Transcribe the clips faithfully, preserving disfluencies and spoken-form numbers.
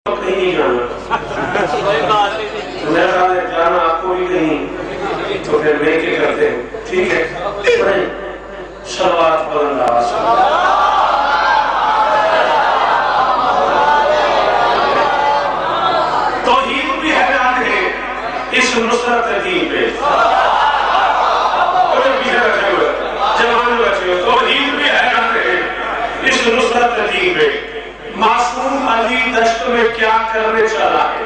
کہیں نہیں جانا، میرا خیال ہے جانا آپ کو بھی کہیں تو پھر میں کیا کرتے ہیں، ٹھیک ہے پڑھیں صلوات بلند آواز توحید بھی حیران ہے اس نصرت دین پہ، جوان بچے ہو توحید بھی حیران ہے اس نصرت دین پہ، معصوم علی دشت میں کیا کرنے چلا ہے،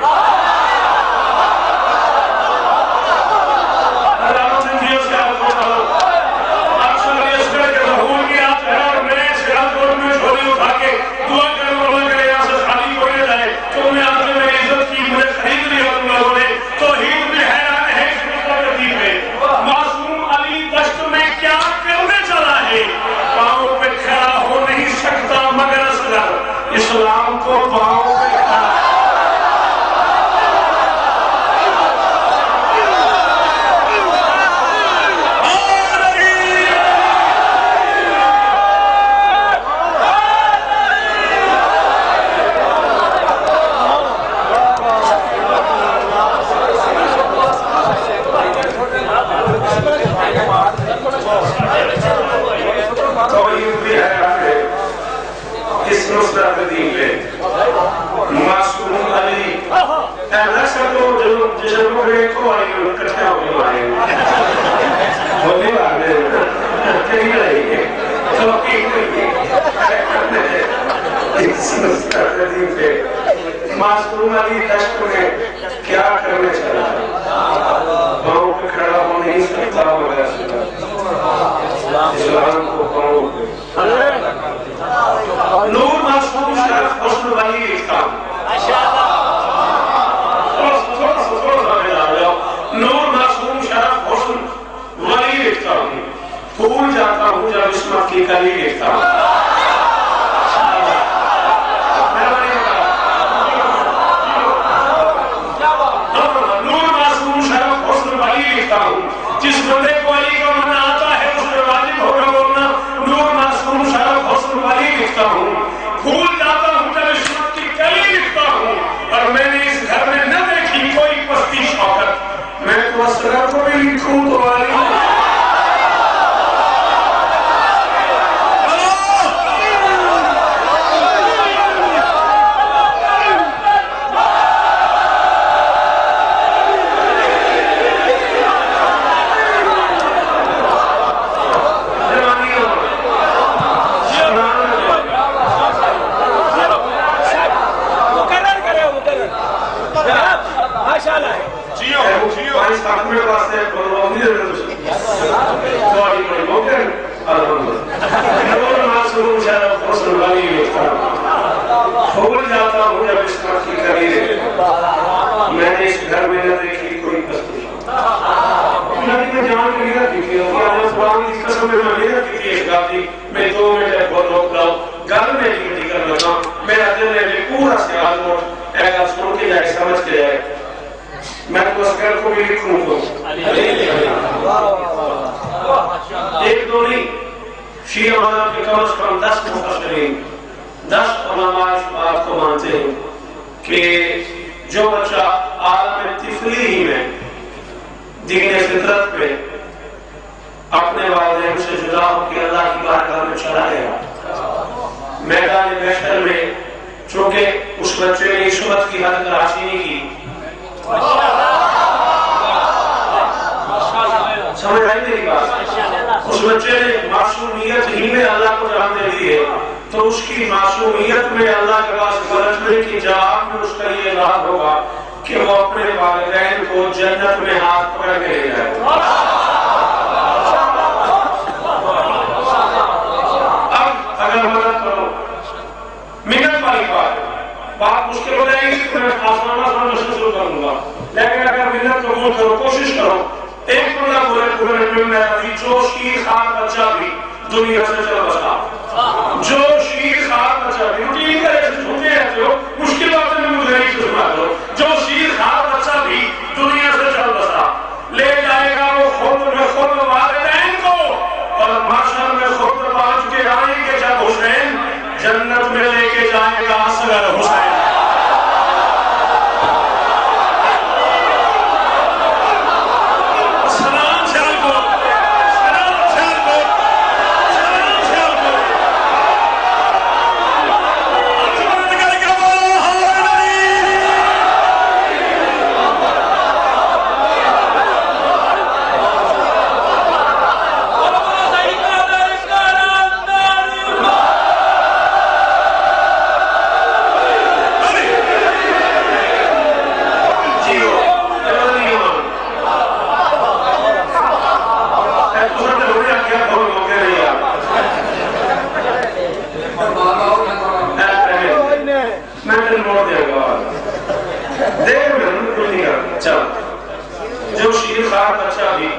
اسلام کو پاؤں میں کھڑا معصوم علی ایسا تو جسے لوگ ایک کو آئی ہیں کٹھا ہوئی آئے ہیں ہونے والے کہیں رہی ہے تو ایک نہیں اس نصرت دین پہ معصوم علی دشت میں کیا کرنے چلا پاؤں پہ کھڑا ہو نہیں سکتا مگر اسلام کو پاؤں پہ نور معصوم شرف حسن ولی لکھتا ہوں نور معصوم شرف حسن ولی لکھتا ہوں پھول جاتا ہوں جب عصمت کی کلی لکھتا ہوں نور معصوم شرف حسن ولی لکھتا ہوں جس بندے کو علی کا معنی آتا ہے اس میں واجب ہوگا بولنا نور معصوم شرف حسن ولی لکھتا ہوں، پھول جاتا ہوں جب عصمت کی کلی لکھتا ہوں، اور میں نے اس گھر میں نہ دیکھی کوئی پستی شوکت، میں تو اصغر کو بھی لکھوں تو والی پھول جاتا ہوں جب عصمت کی کلی لکھتا ہوں، میں نے اس گھر میں نہ دیکھی کوئی پستی نبی میں جان کے لیے دیکھی ہوگی آج قرآن کی قسم میں میں لیے دیکھی ایک گاتی میں دو منٹ بہت روک رہا ہوں گھر میں ڈیوٹی کر لگا میرا دل میں بھی پورا سیال موٹ اگر سن کے جائے سمجھ کے جائے میں تو اس گھر کو بھی لکھوں تو ایک دو نہیں شیعہ مذہب کے کم از کم دس مفسرین دس علماء اس بات کو مانتے ہیں کہ جو بچہ عالم طفلی ہی میں دین فطرت پہ اپنے والدین سے جدا ہو کے اللہ کی بارگاہ میں چلا گیا میدان محشر میں چونکہ اس بچے نے عصمت کی حد تلاشی نہیں کی سمجھ آئی میری بات اس بچے نے معصومیت ہی میں اللہ کو جان دے دی ہے تو اس کی معصومیت میں اللہ کے پاس پلٹنے کی جواب میں اس کا یہ اعلان ہوگا کہ وہ اپنے والدین کو جنت میں ہاتھ پکڑ کے لے جائے اب اگر مدد کرو منت والی بات بات مشکل ہو جائے گی تو میں آسمانہ سمجھنا شروع کروں گا لیکن اگر منت قبول کرو کوشش کرو ایک بندہ بولے پورے میں میرا بھی جو شیر خان بچہ بھی دنیا سے چل بسا جو شیر خان بچہ بھی روٹین کرے سے چھوٹے رہتے ہو مشکل بات میں مجھے نہیں سنا دو جو شیر خان بچہ بھی دنیا سے چل بسا لے جائے گا وہ خود میں خود والدین کو اور محشر میں خود پانچ کے آئیں گے جب حسین جنت میں لے کے جائے گا اصغر حسین دیکھ میں ہم کچھ نہیں کرتے چل جو شیر خواہد اچھا بھی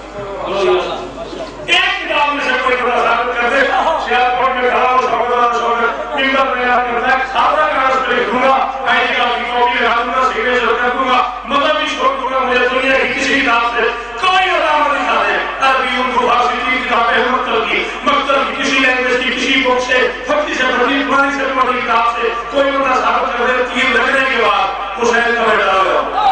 ایک کتاب میں سے کوئی کتاب ثابت کر دے شیعہ کوٹ میں کھڑا ہو شوکت اللہ شوکت ممبر میں آنے کرتا ہے خاصا کا رس پہ لکھوں گا آئی کا کی کاپی لگا دوں گا سیکھنے سے رکھ دوں گا مطلب بھی چھوڑ دوں گا مجھے دنیا کی کسی کتاب سے کوئی علامت دکھا دے عربی ان کو فارسی کی کتاب ہے مکتب کی مکتب کی کسی لینگویج کی کسی بک سے فقی سے پڑھی پرانی سے پڑھی کتاب سے کوئی بندہ ثابت کر دے تیر لگنے کے بعد حسین کا بیٹا ہوا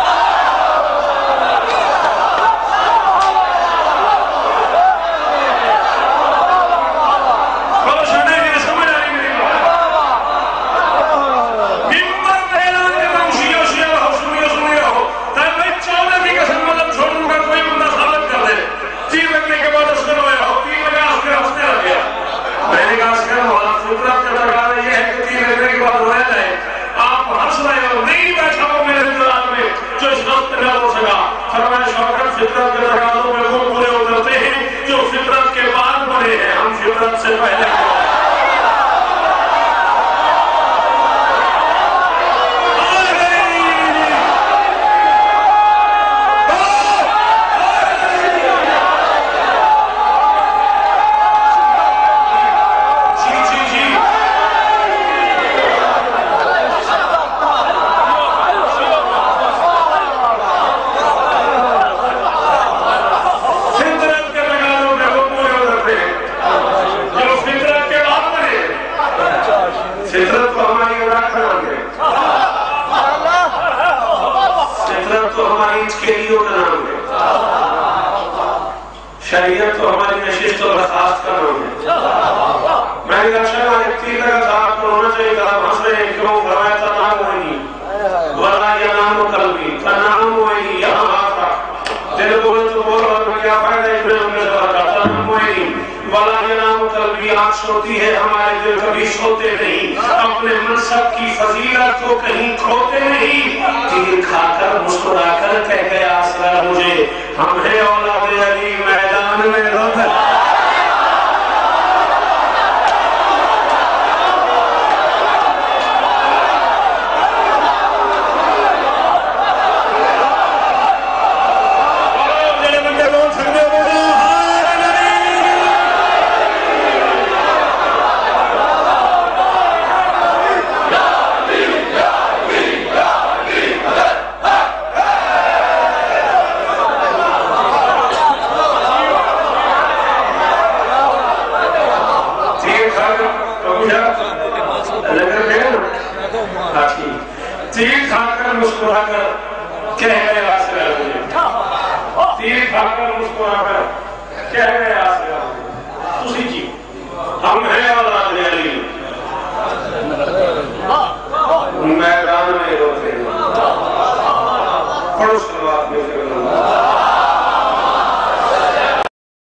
فطرت کے تقاضوں میں وہ پورے اترتے ہیں جو فطرت کے بعد بنے ہیں ہم فطرت سے پہلے شریعت تو ہماری نشست و برخاست کا نام ہے میں نے کہا شاید ایک تیر لگا تھا آپ کو ہونا چاہیے کہا ہنس رہے ہیں کیوں فرمایا تھا نام ہوئی ورنہ یہ نام و قلبی تھا نام ہوئی یہاں آتا دل بولے تو بول رہا میں کیا فائدہ ابن عمر سے بڑھا تھا نام ہوئی ورنہ یہ نام و قلبی آنکھ سوتی ہے ہمارے دل کبھی سوتے نہیں اپنے منصب کی فضیلت کو کہیں کھوتے نہیں تیر کھا کر مسکرا کر کہہ گیا اصغر مجھے ہم ہیں اولاد علی میدان میں رب تیر کھا کر مسکرا کر کہہ گئے آسرا مجھے تیر کھا کر مسکرا کر کہہ گئے آسرا مجھے اسی جی ہم ہیں اولاد علی میدان میں روتے ہیں پڑھو صلوات میں سے